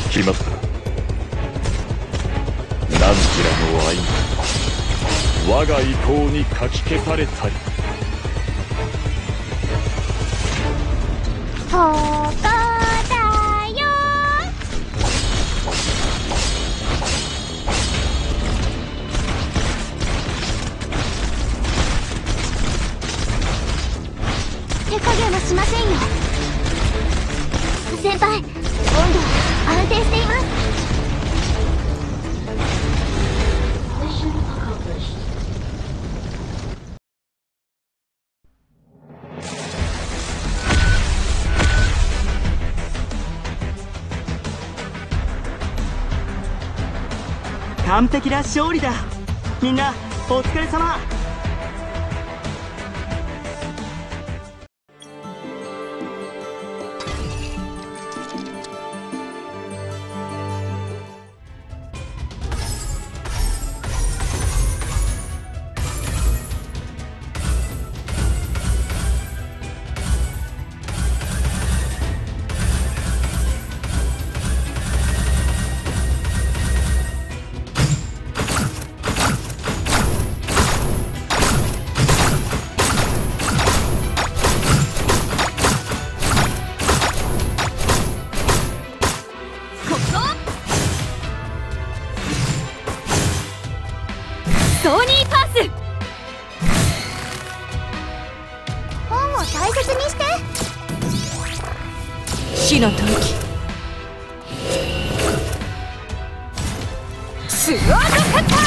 決まった。何ちらの愛が我が意向にかき消されたり。 ここだよ。手加減はしませんよ。先輩、温度は安定しています。 完璧な勝利だ。みんなお疲れ様。 死の吐息。スワードカッタ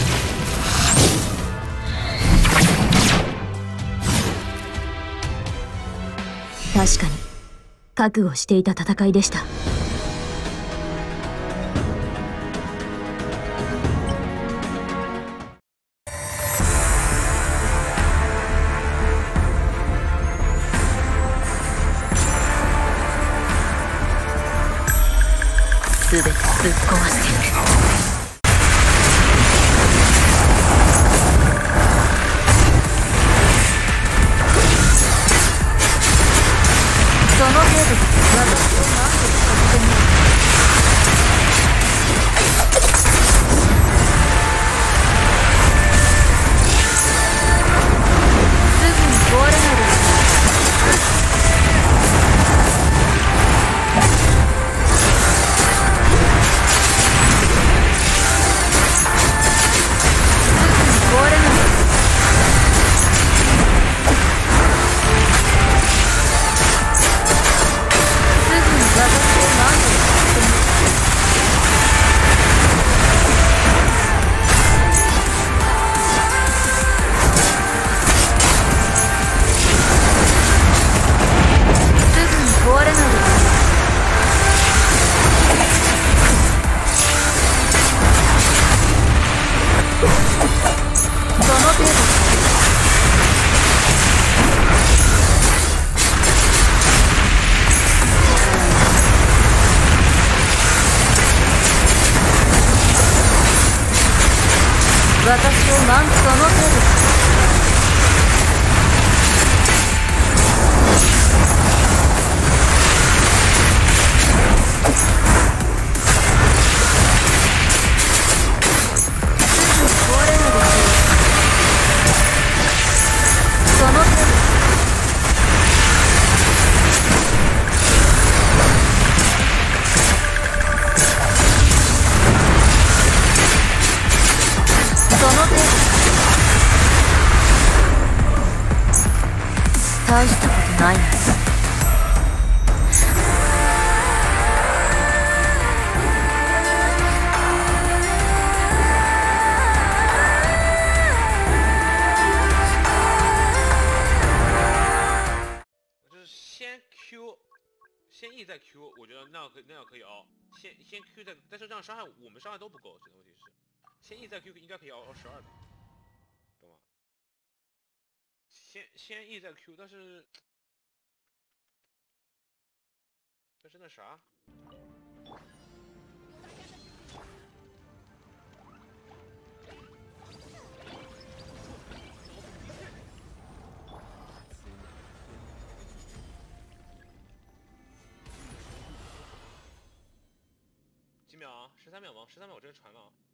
ー。確かに覚悟していた戦いでした。全てぶっ壊してやる。その程度で私を満足させてみる。すぐに壊れないでください。大したことないな。 先 E 再 Q， 我觉得那样可以熬。先 Q 再，但是这样伤害我们伤害都不够，这个问题是。先 E 再 Q 应该可以熬12的，懂吗？先 E 再 Q， 但是那啥。 13秒吗？13秒我这个传了啊。